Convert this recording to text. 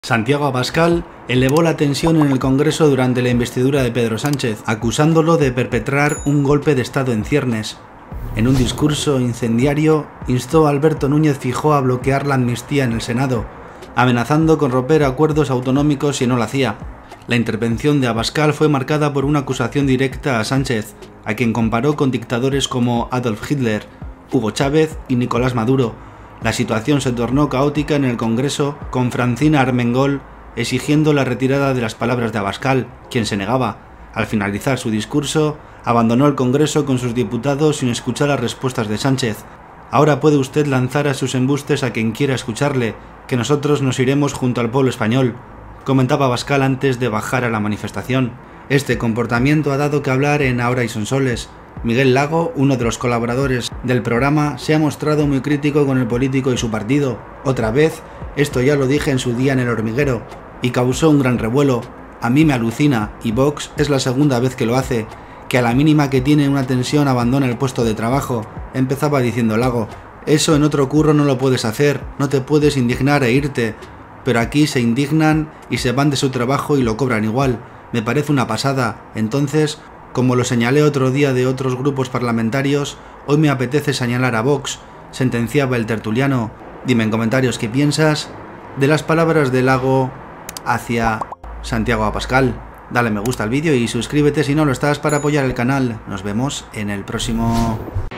Santiago Abascal elevó la tensión en el Congreso durante la investidura de Pedro Sánchez, acusándolo de perpetrar un golpe de Estado en ciernes. En un discurso incendiario, instó a Alberto Núñez Feijóo a bloquear la amnistía en el Senado, amenazando con romper acuerdos autonómicos si no lo hacía. La intervención de Abascal fue marcada por una acusación directa a Sánchez, a quien comparó con dictadores como Adolf Hitler, Hugo Chávez y Nicolás Maduro. La situación se tornó caótica en el Congreso, con Francina Armengol exigiendo la retirada de las palabras de Abascal, quien se negaba. Al finalizar su discurso, abandonó el Congreso con sus diputados sin escuchar las respuestas de Sánchez. Ahora puede usted lanzar a sus embustes a quien quiera escucharle, que nosotros nos iremos junto al pueblo español, comentaba Abascal antes de bajar a la manifestación. Este comportamiento ha dado que hablar en Ahora y Sonsoles. Miguel Lago, uno de los colaboradores del programa, se ha mostrado muy crítico con el político y su partido. Otra vez, esto ya lo dije en su día en El Hormiguero, y causó un gran revuelo. A mí me alucina, y Vox es la segunda vez que lo hace, que a la mínima que tiene una tensión abandona el puesto de trabajo, empezaba diciendo Lago. Eso en otro curro no lo puedes hacer, no te puedes indignar e irte, pero aquí se indignan y se van de su trabajo y lo cobran igual. Me parece una pasada. Entonces, como lo señalé otro día de otros grupos parlamentarios, hoy me apetece señalar a Vox, sentenciaba el tertuliano. Dime en comentarios qué piensas de las palabras de Lago hacia Santiago Abascal. Dale me gusta al vídeo y suscríbete si no lo estás para apoyar el canal. Nos vemos en el próximo.